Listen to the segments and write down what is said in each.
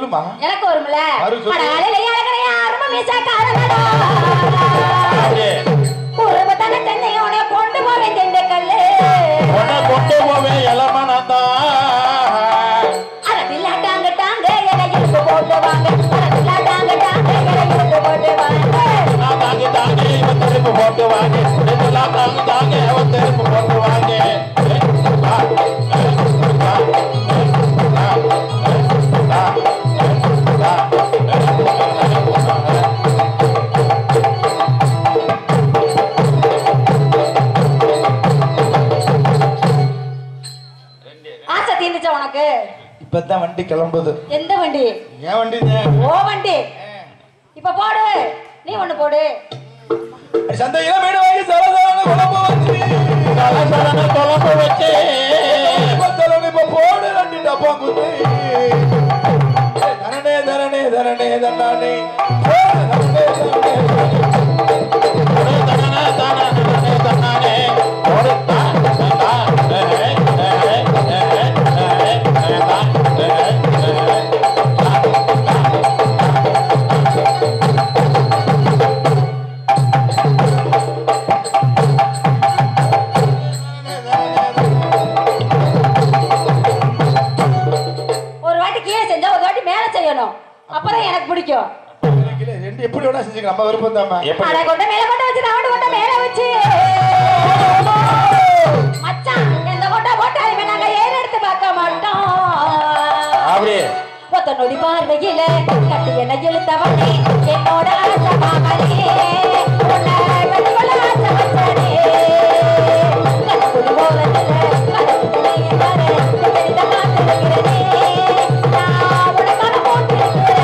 வருமா? எனக்கு வரும்ல. அடலையிலே அழகனையா அருமை மீசக்காரனடா. குருபத்தன சென்னையோட கொண்டு போவேன் திண்டுக்கல்லு. கொண்டு போவேன் எலமனந்தா. அரபில்லா டாங்க டாங்க என இழுத்து போட்டு வாங்க. அரபில்லா டாங்க டாங்க என இழுத்து போட்டு வாங்க. தாங்க தாங்க இவன் திருப்பு போட்டு வாங்க. இதெல்லாம் தாங்க தாங்க இவன் திருப்பு போட்டு வாங்க. ஆசை தீர்ந்துச்சா உனக்கு? இப்பதான் வண்டி கிளம்புது. எந்த வண்டி? ஏன் வண்டி? ஓ வண்டி. இப்ப போடு, நீ ஒண்ணு போடு. சந்தையில மீன் வாங்கி சலசலன்னு குழம்பு வச்சு சலசலன்னு குழம்பு வச்சு இப்ப போடு ரெண்டு டப்பா குத்து. தரணே தரணே தரணே தரணே அப்பதான் எனக்கு பிடிக்கும். ரெண்டு எப்படி வேணா செஞ்சுக்கலாம், நம்ம விருப்பம் தான். அட கொண்ட மேல கொண்ட வச்சு ரவுண்ட் கொண்ட மேல வச்சு மச்சான் எந்த கொண்ட போட்டாலுமே நாங்க ஏற எடுத்து பார்க்க மாட்டோம். அப்படியே ஒத்த நொடி பார்வையில கட்டி என்ன இழுத்தவனே என்னோட ஆசை மாமனே உன்னை கட்டிக்கொள்ள ஆசை வச்சனே கட்டுக்குடி போவதில்லை கட்டுக்குடி என்றாரே தெரிந்த காத்திருக்கிறனே நான் உனக்கான போட்டிருக்கிறேன்.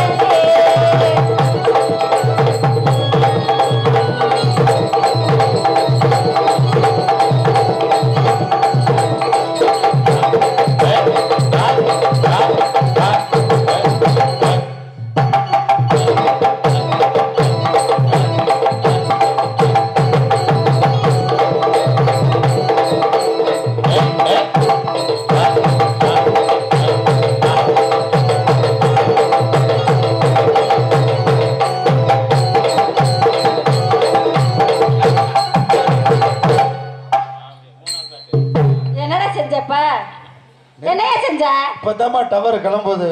இப்பதாமா டவர் கிளம்புது.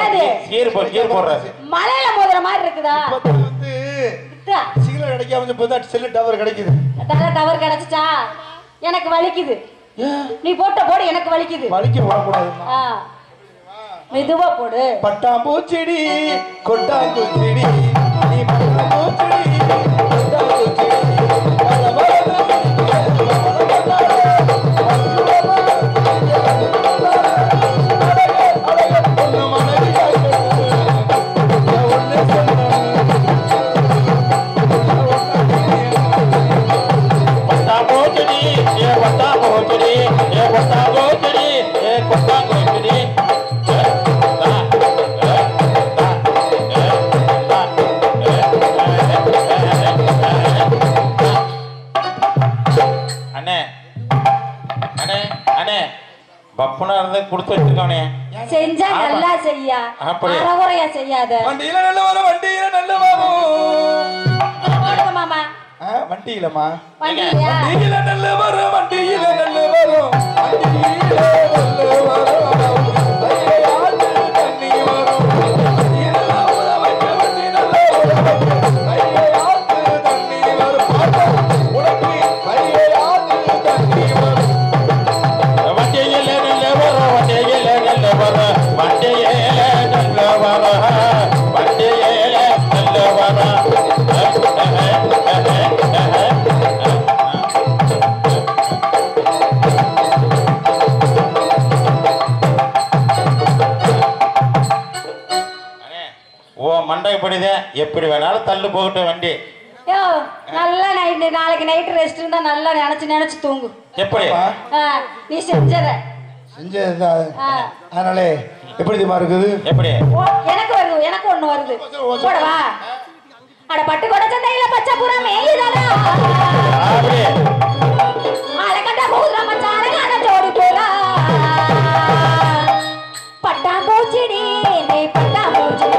மலையில மோதுற மாதிரி இருக்குதா? சிக்னல் கிடைக்காம இப்பதான் செல்லு டவர் கிடைக்குது. டவர் கிடைச்சிச்சா? எனக்கு வலிக்குது. நீ போட்ட போடு, எனக்கு வலிக்குது. வலிக்க போடக்கூடாது, மெதுவா போடு. பட்டாம்பூச்செடி கொட்டாங்குச்செடி நீ பட்டாம்பூச்செடி கொட்டாங்குச்செடி கொடுத்து வச்சிருக்கானே செஞ்சா நல்லா செய்யா, அறகுறையா செய்யாத. வண்டியில நல்ல வரும், வண்டியில நல்ல வரும் மாமா. வண்டியிலமா வண்டியில நல்ல வரும், வண்டியில நல்ல வரும், வண்டியில நல்ல வரும். எப்படி வேணாலும் தள்ளு போகட்டும் வண்டி. நல்லா நாளைக்கு நைட் ரெஸ்ட் இருந்தா நல்லா நினைச்சு தூங்கு. எப்படி நீ செஞ்சது அதனாலே எப்படி தெரியுமா இருக்குது? எப்படி எனக்கு வருது, எனக்கு ஒண்ணு வருது. போடவா? அட பட்டு கொட சந்தையில பச்சை புறா மேயுதடா. அழகட்ட பூரா மச்சான் அழகான ஜோடி போறா. பட்டாம்பூச்சிடி நீ பட்டாம்பூச்சி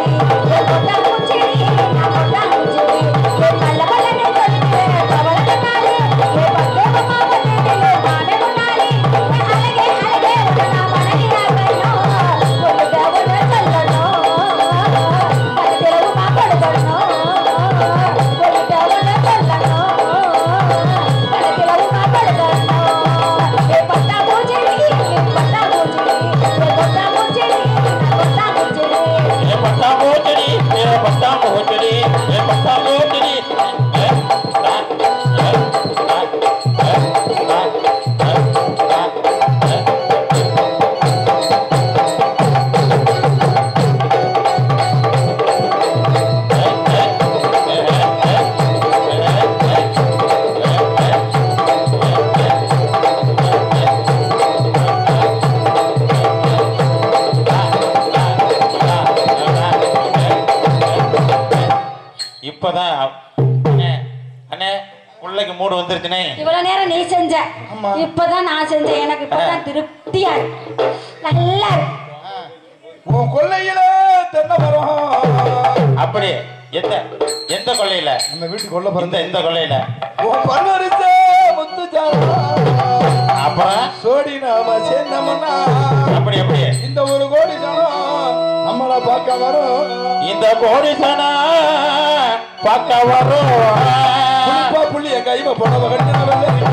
இப்பதான் அண்ணே அண்ணே பிள்ளைக்கு மூடு வந்துருச்சுனே. இவ்வளவு நேரம் நீ செஞ்ச, ஆமா. இப்பதான் நான் செஞ்சேன். எனக்கு இப்பதான் திருப்தியா இருக்கு. நல்லா இருக்கு. உன் கொல்லையில தென்னை மரம். அப்படி எந்த எந்த கொள்ளையில? நம்ம வீட்டுக்கு கொல்ல பிறந்த இந்த கொள்ளையில. உன் பல்வரிச முத்துஜாலா. அப்புறம் சோடி நாம சேர்ந்தோம்னா அப்படி எப்படி இந்த ஒரு கோடி ஜனம் நம்மள பார்க்க வரும். இந்த கோடி சனா பார்க்க வரும். புளிப்பா புள்ளிய கைவ புடவை கட்டின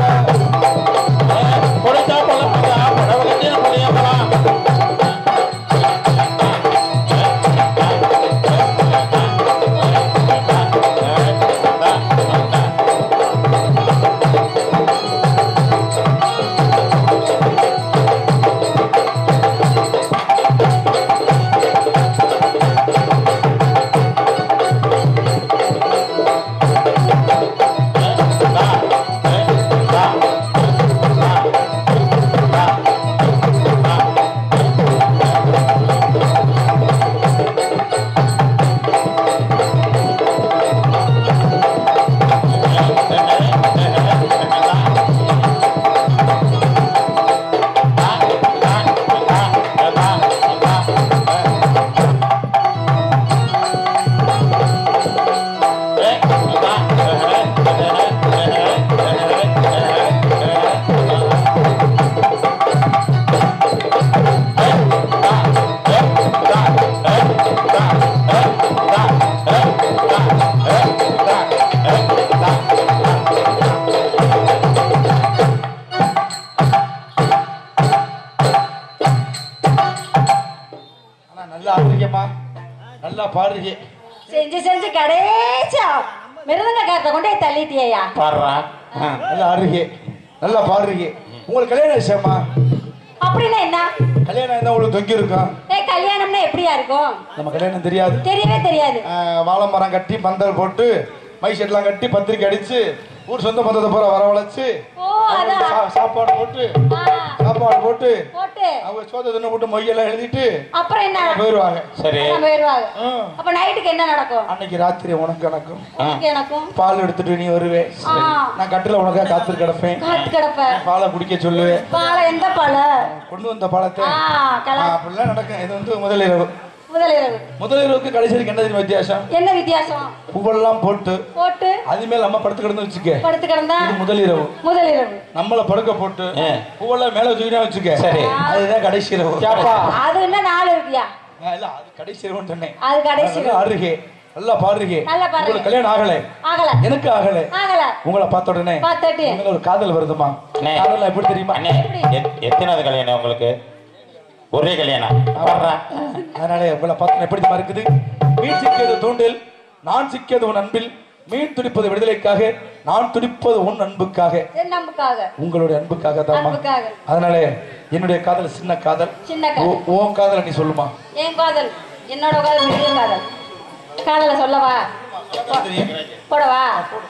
கொடுத்தா புடவை கட்டின புள்ளியப்பலாம். நல்லா பாடுறீங்க. செஞ்சு செஞ்சு கடைசியா மிருதங்க காத்த கொண்டே தள்ளிட்டியா. பாடுறா. நல்லா ஆடுறீங்க, நல்லா பாடுறீங்க. உங்களுக்கு கல்யாணம் விஷயமா? அப்படின்னா என்ன? கல்யாணம் என்ன உங்களுக்கு தொங்கி இருக்கும்? கல்யாணம்னா எப்படியா இருக்கும்? நம்ம கல்யாணம் தெரியாது, தெரியவே தெரியாது. வாழை மரம் கட்டி பந்தல் போட்டு மை செட்லாம் கட்டி பத்திரிக்கை அடிச்சு ஊர் சொந்த பந்தத்தை பூரா வரவழைச்சு சாப்பாடு போட்டு அவங்க சோத தின்னு போட்டு மொய்யெல்லாம் எழுதிட்டு அப்புறம் என்ன போயிருவாங்க. சரி போயிருவாங்க. அப்ப நைட்டுக்கு என்ன நடக்கும்? அன்னைக்கு ராத்திரி உனக்கு எனக்கும் பால் எடுத்துட்டு நீ வருவே. நான் கட்டில உனக்கா காத்து கிடப்பேன். பாலை குடிக்க சொல்லுவேன். பாலை எந்த பாலை? கொண்டு வந்த பாலத்தை அப்படிலாம் நடக்கும். இது வந்து முதலிரவு. முதலிரவுக்கு கடைசிக்கு என்ன தெரியும் வித்தியாசம்? என்ன வித்தியாசம்? பூவெல்லாம் போட்டு அது மேல நம்ம படுத்து கிடந்து வச்சுக்க. படுத்து கிடந்தா முதலிரவு. நம்மள படுக்க போட்டு பூவெல்லாம் மேல வச்சுக்கிட்டா வச்சுக்க. சரி, அதுதான் கடைசி இரவு. அது என்ன நாள் இருக்கியா? இல்ல, அது கடைசி இரவுன்னு சொன்னேன். அது கடைசி ஆடுறீங்க, நல்லா பாடுறீங்க. உங்களுக்கு கல்யாணம் ஆகல, எனக்கு ஆகல. உங்களை பார்த்த உடனே உங்களுக்கு ஒரு காதல் வருதுமா? காதல் எப்படி தெரியுமா? எத்தனாவது கல்யாணம் உங்களுக்கு? ஒரே கல்யாணம். அதனால உங்களை பார்த்து எப்படி இருக்குது? மீன் சிக்கியது தூண்டில், நான் சிக்கியது உன் அன்பில். மீன் துடிப்பது விடுதலைக்காக, நான் துடிப்பது உன் அன்புக்காக, உங்களுடைய அன்புக்காக தான். அதனால என்னுடைய காதல் சின்ன காதல். உன் காதல் நீ சொல்லுமா? என் காதல் என்னோட காதல் பெரிய காதல். காதல சொல்லவா? போடவா?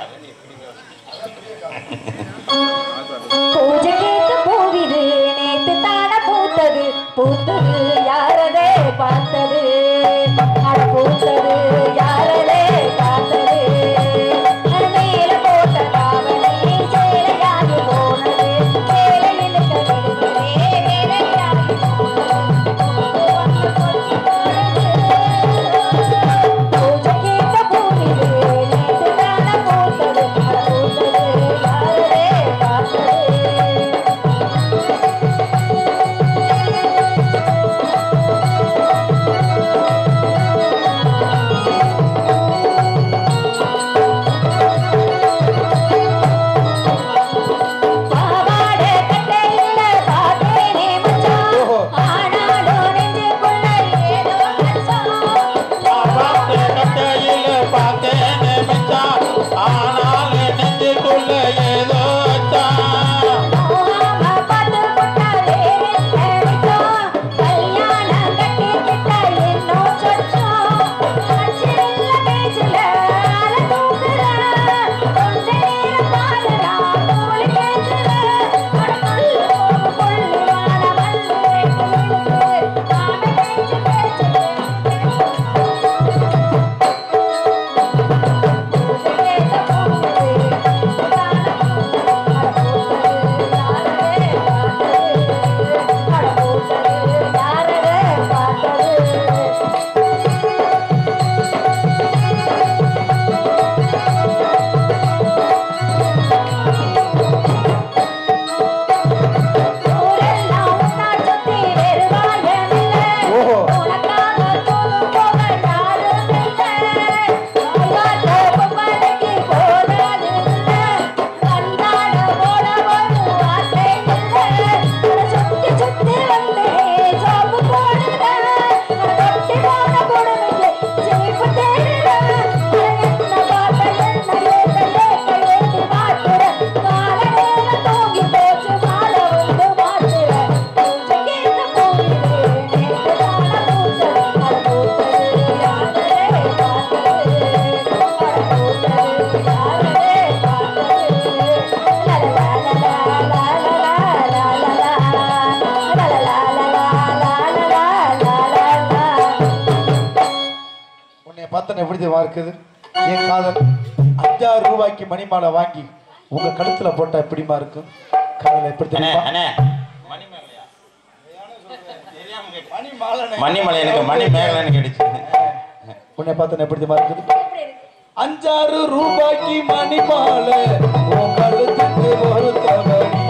பூஜை கேட்டு போகுது, நேத்து தான பூத்தது, பூத்தது யாரதே பார்த்தது, அட பூத்தது யாரதே பார்த்தது, மேல போட்ட காவலே சேலையாகி போனது, சேலையில் கவிடுகளே வேலையாகி பூஜை கேட்ட போகுது, நேத்து தான பூத்தது, அட பூத்தது யாரதே பார்த்தது. தெரியுமா இருக்குது? என் காதல் 5,000 ரூபாய்க்கு மணிமாலை வாங்கி உங்க கழுத்துல போட்டா எப்படிமா இருக்கும்? காதல் எப்படி தெரியுமா? மணிமலை எனக்கு மணி மேகலன்னு கிடைச்சு. உன்னை பார்த்து எப்படி தெரியுமா இருக்குது? 5,000 ரூபாய்க்கு மணிமாலை உன் கழுத்துக்கு ஒரு தவறி.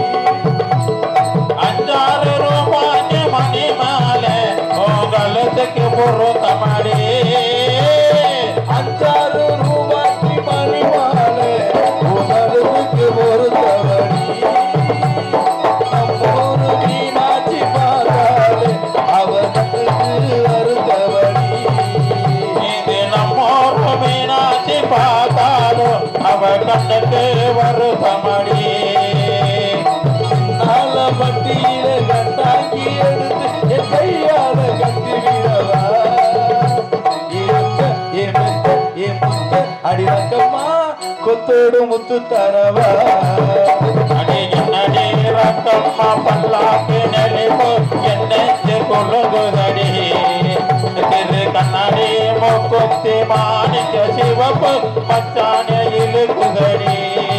5,000 ரூபாய்க்கு மணிமாலை உன் கழுத்துக்கு ஒரு தவறி. 5,000 ரூபாய்க்கு மணிமாலை உன் கழுத்துக்கு ஒரு தவறி. நம்மூரு மீனாட்சி பார்த்தாலே அவனுக்கு வருத்தவடி. இது நம்மூரு மீனாட்சி பார்த்தாலும் அவ கண்ணுக்கு வருத்தமடி. நாள பட்டியில கண்டாக்கி எடுத்து என் கையால கட்டி விடவா. அடி ரக்கம்மா கொத்தோடு முத்து தரவா. அடி ரக்கம்மா பல்லாக்கு நெளிப்போ என்னென்று கொள்ளுகுதடி. திரு கண்ணாடி மூக்குத்தி மாணிக்க சிவப்பு மச்சான இழுக்குதடி.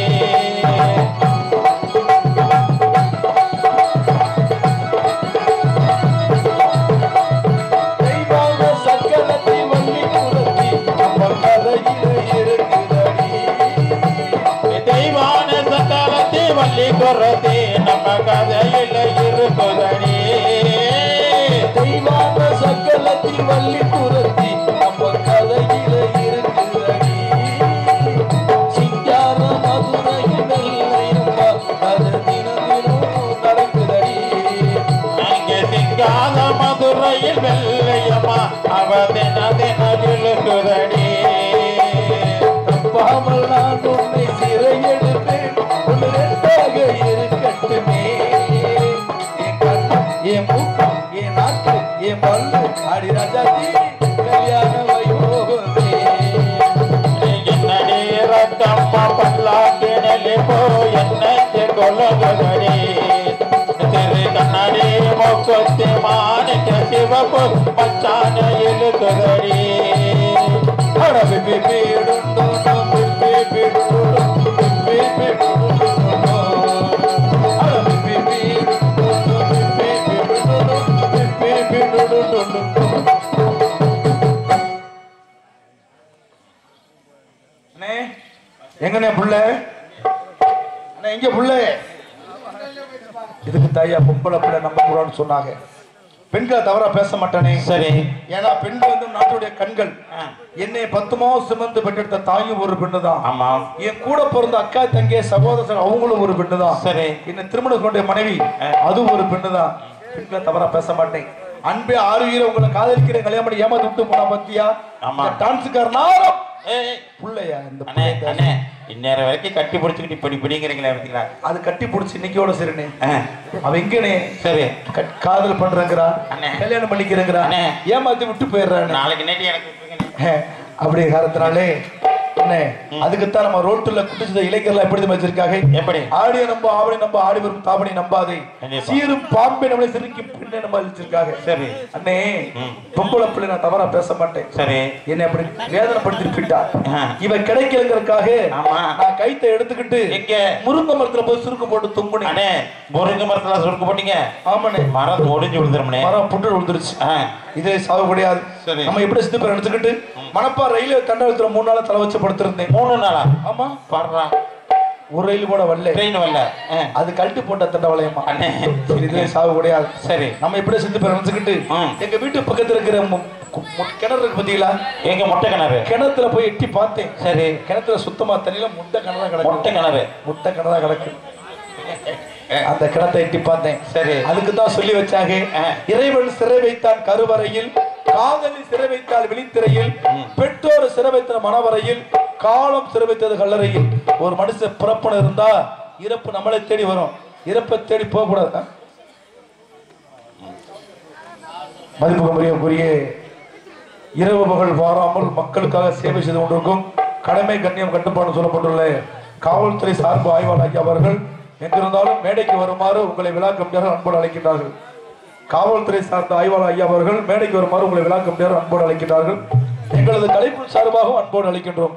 தெய்வான சக்கரத்தை வள்ளி குலத்தி நம்ம கதையில இருக்குதடி. தெய்வான சக்கரத்தை வள்ளி குலத்தி நம்ம கதையில இருக்குதடி. தெய்வான சக்கரத்தில் வள்ளி குலத்தி நம்ம கதையில இருக்குதடி. சிங்கார மதுரையில் வெள்ளையம்மா அது தினம் தினம் நடக்குதடி. அங்கே சிங்காத மதுரையில் வெள்ளையம்மா அவ தின தின இழுக்குதடி. தப்பாமல் நான் உன்னை சிறையெடுப்பேன் ஒன்று ரெண்டாக இருக்கட்டுமே. என் கண்ணு என் மூக்கு என் நாக்கு என் பல்லு அடி ராஜாத்தி கல்யாண வைபோகமே. என்னடி ரத்தம்மா பல்லாக்கு நெளிப்போ என்னென்று கொள்ளுகுதடி. திரு கண்ணாடி மூக்குத்தி மாணிக்க சிவப்பு மச்சான இழுக்குதடி. அட பிப்பி பீடுண்டோ பிப்பி பீடுண்டோ பிப்பி பீடுண்டோ. அட பிப்பி பீடுண்டோ பிப்பி பீடுண்டோ பிப்பி பீடுண்டோ. அண்ணே எங்கண்ணே புள்ள? அண்ணே எங்க புள்ள? இதுக்கு தாயா பொம்பளை பிள்ளை நம்ப கூடாதுன்னு சொன்னாங்க. பெண்களை தவறா பேச மாட்டானே. சரி. ஏன்னா பெண்கள் வந்து நாட்டுடைய கண்கள். என்னை 10 மாதம் சுமந்து பெற்றெடுத்த தாயும் ஒரு பெண்ணு தான். ஆமா. என் கூட பிறந்த அக்கா தங்கை சகோதரர் அவங்களும் ஒரு பெண்ணு தான். சரி. என்ன திருமணம் கொண்ட மனைவி அதுவும் ஒரு பெண்ணு தான். பெண்களை தவறா பேச மாட்டேன். அன்பே ஆறுவீர உங்களை காதலிக்கிறேன் கல்யாணம் பண்ணி ஏமாத்தி விட்டு போனா பத்தியா? டான்ஸுக்கார நாரம் புள்ளையா இந்த அண்ணே அண்ணே இந்நேரம் வரைக்கும் கட்டி பிடிச்சிக்கிட்டு இப்படி பிடிங்கிறீங்களா? பார்த்தீங்களா? அது கட்டி பிடிச்சி இன்னைக்கோட சரிண்ணே. அவ எங்கனே சரி காதல் பண்றேங்கிறா, கல்யாணம் பண்ணிக்கிறேங்கிறா, ஏமாத்தி விட்டு போயிடுறான். நாளைக்கு நேற்று எனக்கு அப்படி காரணத்தினாலே என்ன அதுக்குத்தான் நம்ம ரோட்டுல குடிச்சத இளைஞர்கள் எப்படி வச்சிருக்காங்க? எப்படி ஆடிய நம்ப ஆவணி நம்ப ஆடி வரும் தாவணி நம்பாதே சீரும் பாம்பை நம்மளை சிரிக்கி பெண்ணை நம்ம வச்சிருக்காங்க. சரி அண்ணே பொம்பளை பிள்ளை நான் தவறா பேச மாட்டேன். சரி என்னை அப்படி வேதனைப்படுத்திட்டு போயிட்டா. இவன் கிடைக்கலங்கிறதுக்காக நான் கைத்தை எடுத்துக்கிட்டு எங்க முருங்கை மரத்துல போய் சுருக்கு போட்டு தும்புனேன். முருங்கை மரத்துல சுருக்கு போட்டீங்க? ஆமாண்ணே. மரம் ஒடிஞ்சு விழுந்துருமே. மரம் புட்டு விழுந்துருச்சு. இதே சாவு முடியாது. நம்ம எப்படி சித்து பேர் எடுத்துக்கிட்டு மணப்பா ரயில்வே தண்டத்துல 3 நாளா தலை வச்சு படுத்திருந்தேன். 3 நாளா? ஆமா பாடுறா. ஒரு ரயில் கூட வரல, ட்ரெயின் வரல. அது கழட்டி போட்ட தண்டவளையமா. இதே சாவு முடியாது. சரி நம்ம எப்படி சித்து பேர் எடுத்துக்கிட்டு எங்க வீட்டு பக்கத்துல இருக்கிற கிணறு இருக்கு பாத்தீங்களா? எங்க மொட்டை கிணறு. கிணத்துல போய் எட்டி பார்த்தேன். சரி கிணத்துல சுத்தமா தண்ணியில முட்டை கிணறா கிடக்கு. முட்டை கிணறு முட்டை கிணறா கிடக்கு. அந்த கிணத்தை எட்டி பார்த்தேன். சரி அதுக்கு தான் சொல்லி வச்சாங்க, இறைவன் சிறை வைத்தான் கருவறையில், காதலி சிறை வைத்தால் விழித்திரையில், பெற்றோர் சிறை வைத்த மனவரையில், காலம் சிறை வைத்தது கல்லறையில். ஒரு மனுஷன் பிறப்புன்னு இருந்தா இறப்பு நம்மளை தேடி வரும், இறப்பை தேடி போக கூடாது. மதிப்புக்கு மரியாதைக்குரிய இரவு பகல் வாராமல் மக்களுக்காக சேவை செய்து கொண்டிருக்கும் கடமை கண்ணியம் கட்டுப்பாடு சொல்லப்பட்டுள்ள காவல்துறை சார்பு ஆய்வாளர் அவர்கள் எங்கிருந்தாலும் மேடைக்கு வருமாறு உங்களை விழா கமிட்டியாக அன்போடு அழைக்கின்றார்கள். காவல்துறை சார்ந்த ஆய்வாளர் ஐயா அவர்கள் மேடைக்கு வருமாறு உங்களை விழா கமிட்டியாக அன்போடு அழைக்கின்றார்கள். எங்களது கலைப்பு சார்பாகவும் அன்போடு அளிக்கின்றோம்.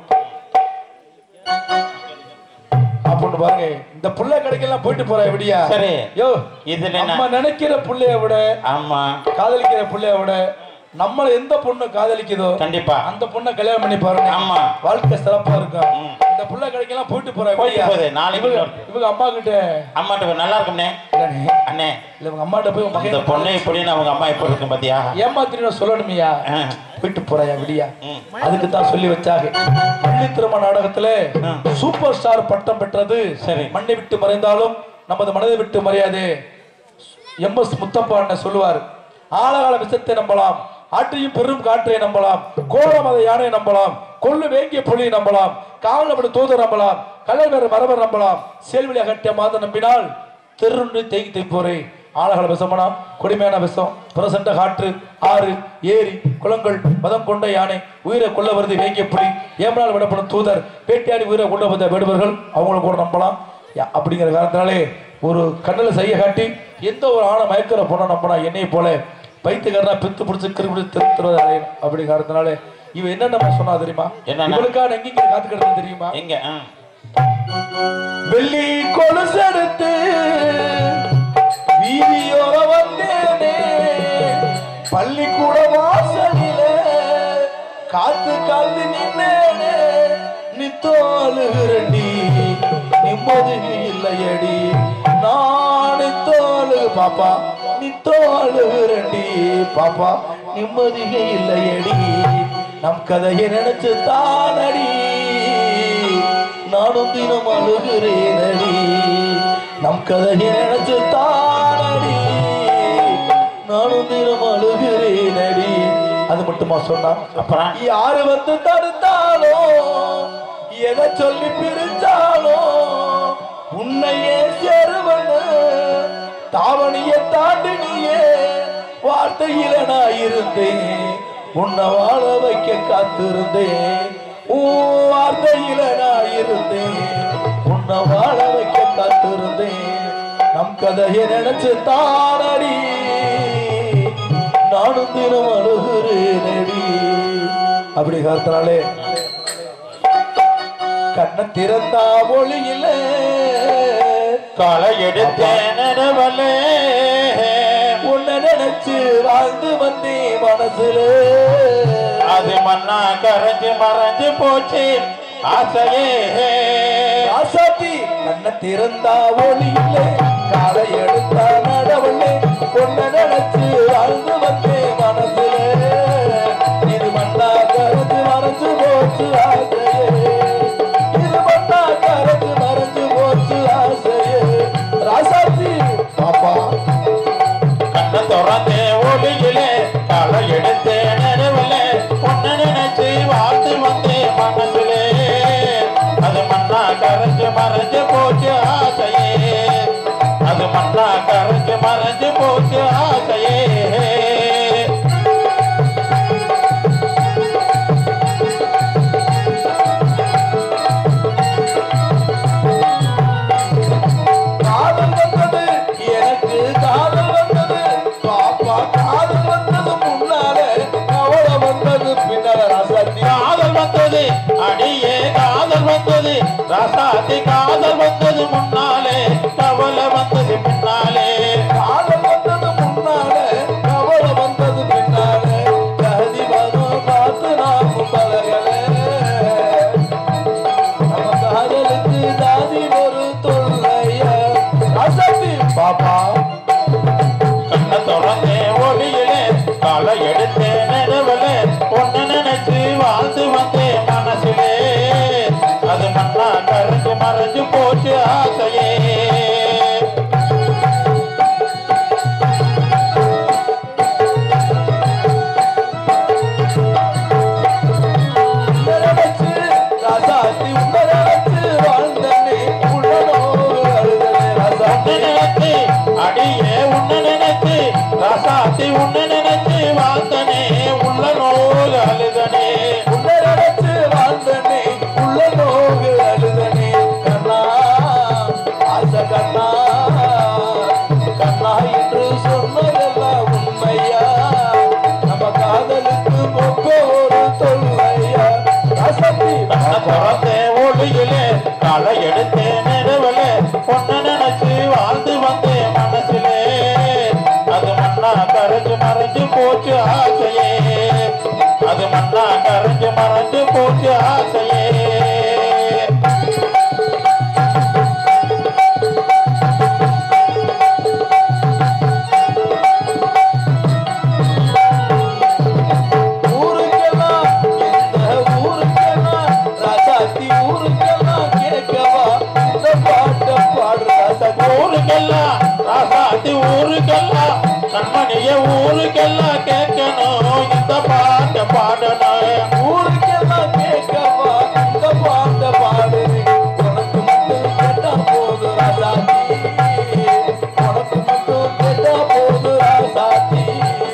அப்படின்னு பாருங்க, இந்த புள்ள கடைக்கெல்லாம் போயிட்டு போற எப்படியா? சரி. யோ, இதுல நம்ம நினைக்கிற புள்ளைய விட, ஆமா, காதலிக்கிற புள்ளைய விட நம்மள எந்த பொண்ணு காதலிக்குதோ கண்டிப்பா அந்த பொண்ணை கல்யாணம் பண்ணி பாருங்க. ஆமா, வாழ்க்கை சிறப்பா இருக்கும். இந்த புள்ள கடைக்கெல்லாம் போயிட்டு போற எப்படியா? நாளைக்கு இவங்க அம்மா கிட்ட நல்லா இருக்கும்னே அண்ணே. இல்ல இவங்க அம்மாட்ட போய் இந்த பொண்ணை இப்படின்னு அவங்க அம்மா இப்படி இருக்கும் பாத்தியா? ஏமாத்திரின்னு சொல்லணுமியா? போயிட்டு போறாயா விடியா? அதுக்கு தான் சொல்லி வச்சாங்க. பள்ளி திருமண நாடகத்துல சூப்பர் ஸ்டார் பட்டம் பெற்றது. சரி, மண்ணை விட்டு மறைந்தாலும் நமது மனதை விட்டு மறையாது. எம்.எஸ். முத்தப்பா அண்ணன் சொல்லுவார், ஆழகால விஷத்தை நம்பலாம், ஆற்றையும் பெரும் காற்றை நம்பலாம், கோலமத யானை நம்பலாம், கொள்ளு வேங்கிய புலியை நம்பலாம், காவலப்படி தூதர் நம்பலாம், கல்லல் வேறு மரபர் நம்பலாம், சேல்வெளி அகட்டிய மாத நம்பினால் தெருண்டு தேங்கி தைப்போரே. ஆழகால விஷமனா கொடுமையான விஷம், பிரசண்ட காற்று, ஆறு, ஏரி, குளங்கள், மதம் கொண்ட யானை, உயிரை கொள்ள வருது வேங்கிய புலி, ஏமனால் விடப்படும் தூதர், பேட்டியாடி உயிரை கொண்டு வந்த வேடுவர்கள், அவங்கள கூட நம்பலாம். அப்படிங்கிற காரணத்தினாலே ஒரு கண்ணில் செய்ய காட்டி எந்த ஒரு ஆணை மயக்கிற பொண்ணை நம்பினா என்னை போல பைத்துக்காரனா பித்து பிடிச்சி கிருப்பி திருத்துறது அடையணும். அப்படிங்கிறதுனால இவ என்ன சொன்னா தெரியுமா? இவளுக்கான எங்க காத்து கிடந்தது தெரியுமா? எங்க வெள்ளி கொலுசு எடுத்து வீதியோர வந்தேனே, பள்ளிக்கூட வாசலில காத்து காத்து நின்னேனே, நித்தோலுகிறண்டி நிம்மதி இல்லையடி, நான் தோலு பாப்பா நித்தோலுகிறண்டி பாப்பா நிம்மதியே இல்லையடி, நம் கதையை நினைச்சு தானடி நானும் தினம் அழுகிறேனடி, நம் கதையை நினைச்சு தானடி நானும் தினம் அழுகிறேனடி. அது மட்டுமா சொன்னா? அப்புறம் யாரு வந்து தடுத்தாலோ எதை சொல்லி பிரிச்சாலோ உன்னையே சேருவன்னு தாவணியை தாண்டினியே வார்த்தையில நான் இருந்தேன், உன்னை வாழ வைக்க காத்திருந்தேன், வார்த்தையில நான் இருந்தேன், உன்னை வாழ வைக்க காத்திருந்தேன், நம் கதையை நினைச்சு தானடி நானும் தினம் அழுகிறேனடி. அப்படி காத்தினாலே கண்ண திறந்தா ஒளியில களை எடுத்தேனவளே, உன்னை நினைச்சு வாழ்ந்து வந்தே மனசுல, அது மண்ணா கரைஞ்சு மறைஞ்சு போச்சு ஆசையே ஆசாத்தி. கண்ண திறந்தா ஒளியில காலை எடுத்தா நடவல்லே, உன்னை நினைச்சு வாழ்ந்து வந்தே மனசுல, இது மண்ணா கரைஞ்சு மறைஞ்சு போச்சு ஆசையே, இது மண்ணா கரைஞ்சு மறைஞ்சு போச்சு ஆசையே ராசாத்தி பாப்பா. கண்ண திறந்தே ஒளியிலே களை எடுத்தே நினைவிலே, உன்னை நினைச்சு வாழ்ந்து வந்தே மனசுலே, அது மண்ணா கரைஞ்சு மறைஞ்சு போச்சு ஆசையே, அது மண்ணா கரைஞ்சு மறைஞ்சு போச்சு ஆசையே. அடியே காதல் வந்தது ரசாதி, காதல் வந்தது முன்னாலே, கவலை வந்தது பின்னாலே, காதல் வந்தது முன்னாலே, கவலை வந்தது பின்னாலே, கதி வரும் பார்த்து நாமும் பலகலே, நம்ம காதலுக்கு தாதி ஒரு தொல்லைய ரசாதி பாப்பா. கண்ண தொடர்ந்தே ஒளியிலே களை எடுத்தே நினைவிலே, ஒன்னு நினைச்சு வாழ்ந்து வந்தே மனசிலே, அது மண்ணா கரைஞ்சு மறைஞ்சு போச்சு ஆசையே. அடியே உன்னை நினைச்சு ரசாத்தி, உன்னை நினைச்சு வாழ்ந்தனே உள்ள நோகு அழுதனே, உன்னை நினைச்சு வாழ்ந்தனே உள்ள நோகு அழுதனே, கண்ணா ஆசை கண்ணா கண்ணா என்று சொன்னதெல்லாம் உண்மையா, நம்ம காதலுக்கு மொக்க ஒரு தொல்லை களை எடுத்தேன் நிலவுல பொண்ணு நினைச்சு வாழ்ந்து வந்தேன் மனசுலே அது மண்ணா கரைஞ்சு மறைஞ்சு போச்சு ஆசையே அது மண்ணா கரைஞ்சு மறைஞ்சு போச்சு ஆசையே ஊருக்கெல்லாம் ராசாத்தி ஊருக்கெல்லாம் கண்மணிய ஊருக்கெல்லாம் கேட்கணும் இந்த பாட்டை பாடணும் ஊருக்கெல்லாம் கேட்கவா இந்த பாட்டை பாடு உனக்கு மட்டும் கேட்டா போது ராசாத்தி உனக்கு மட்டும் கேட்டா போது ராசாத்தி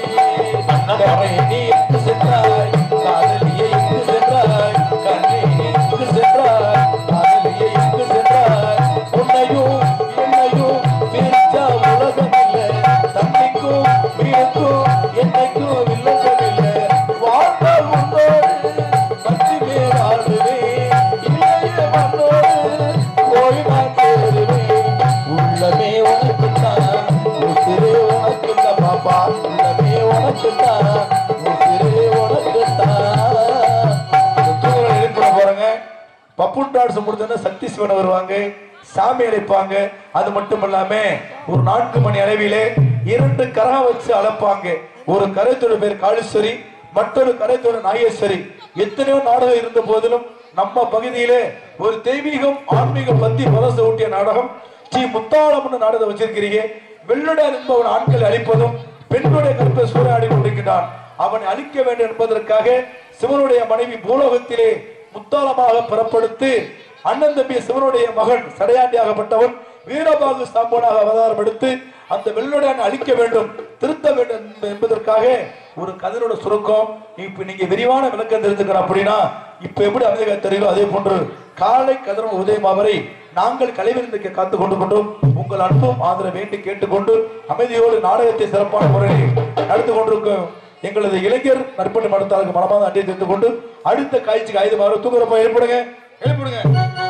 நீ எங்கு சென்றாய் காதலியை எங்கு சென்றாய் கண்ணே நீ எங்கு சென்றாய் காதலியை எங்கு சென்றாய் உன்னையும் என்னையும் பிரிச்சா உலகம் இல்லை தண்ணிக்கும் வீடுக்கும் என்னைக்கும் வில்லங்கமில்லை வாழ்ந்தால் உன்னோடு மட்டுமே வாழ்வேன் இல்லையே மண்ணோடு போய் நான் சேருவேன் உள்ளமே உனக்குத்தான் உசிரே உனக்குத்தான் பாப்பா உள்ளமே உனக்குத்தான் உசிரே உனக்குத்தான் தூங்கலை எழுப்புற போறாங்க பப்புன் டான்ஸ் முடிஞ்சோன்னா சக்தி சிவன் வருவாங்க சாமி அழைப்பாங்க அது மட்டும் இல்லாம ஒரு 4 மணி அளவிலே 2 கரகம் வச்சு அழைப்பாங்க ஒரு கரைத்தோட பேர் காளீஸ்வரி மற்றொரு கரைத்தோட நாகேஸ்வரி எத்தனையோ நாடகம் இருந்த போதிலும் நம்ம பகுதியிலே ஒரு தெய்வீகம் ஆன்மீகம் பத்தி பரசு ஊட்டிய நாடகம் ஸ்ரீ முத்தாளம்னு நாடகம் வச்சிருக்கிறீங்க வெள்ளுடன் என்பவன் ஆண்களை அழிப்பதும் பெண்களுடைய கருப்பை சூறையாடி கொண்டிருக்கிறான் அவனை அழிக்க வேண்டும் என்பதற்காக சிவனுடைய மனைவி பூலோகத்திலே முத்தாளமாக புறப்படுத்தி அண்ணன் தம்பி சிவனுடைய மகன் சடையாண்டியாகப்பட்டவன் வீரபாகு சாம்பனாக அவதாரம் எடுத்து அந்த வெள்ளுடன் அழிக்க வேண்டும் திருத்த வேண்டும் என்பதற்காக ஒரு கதையோட சுருக்கம் இப்ப நீங்க விரிவான விளக்கம் தெரிஞ்சுக்கிறோம் அப்படின்னா இப்ப எப்படி அமைதியாக தெரியும் அதே போன்று காலை கதிரவன் உதயமா வரை நாங்கள் கலைவிருந்துக்கு காத்து கொண்டு கொண்டும் உங்கள் அன்பும் ஆதரவு வேண்டி கேட்டுக்கொண்டு அமைதியோடு நாடகத்தை சிறப்பான முறையில் நடந்து கொண்டிருக்கும் எங்களது இளைஞர் நற்பணி மடத்தாளுக்கு மனமாக அட்டை தெரிந்து கொண்டு அடுத்த காய்ச்சிக்கு ஆயுதமாக தூங்குறப்ப எழுப்பிடுங்க எழுப்பிடுங்க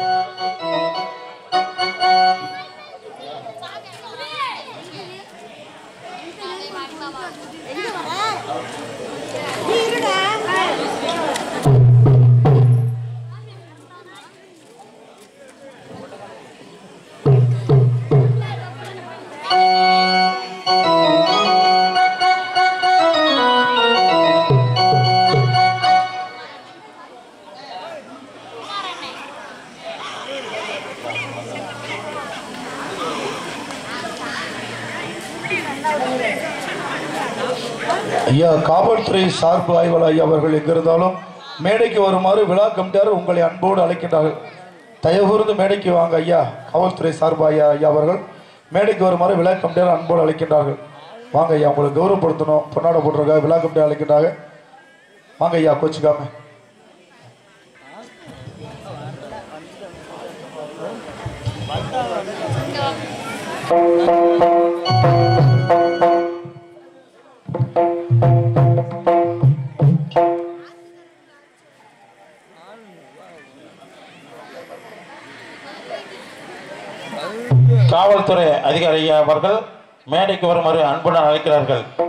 ஐயா காவல்துறை சார்பு ஆய்வாளர் ஐயா அவர்கள் எங்கிருந்தாலும் மேடைக்கு வருமாறு விழா கமிட்டியார் உங்களை அன்போடு அழைக்கின்றார்கள். தயவுகூர்ந்து மேடைக்கு வாங்க ஐயா. காவல்துறை சார்பு ஐயா அவர்கள் மேடைக்கு வருமாறு விழா கமிட்டியார் அன்போடு அழைக்கின்றார்கள். வாங்க ஐயா, உங்களை கௌரவப்படுத்தணும், பொன்னாட போட்டிருக்காங்க, விழா கமிட்டியார் அழைக்கின்றாங்க. வாங்க ஐயா, கோச்சிக்காம. காவல்துறை அதிகாரி அவர்கள் மேடைக்கு வருமாறு அன்புடன் அழைக்கிறார்கள்.